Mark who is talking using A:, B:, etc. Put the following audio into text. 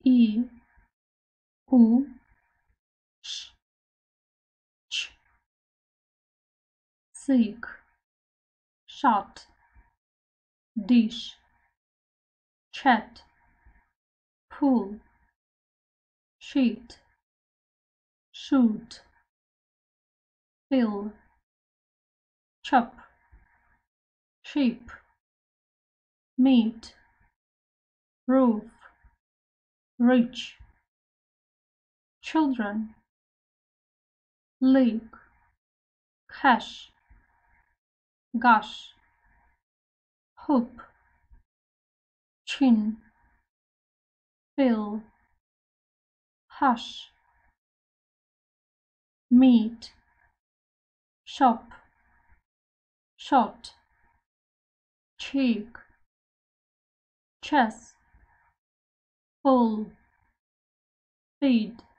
A: I, U, Sh, Ch. Seek, shot, dish, chat, pull, sheet, shoot, fill, chop, sheep, meat, roof, rich, children, leak, cash, gush, hoop, chin, fill, hush, meat, shop, shot, cheek, chess, full, feed,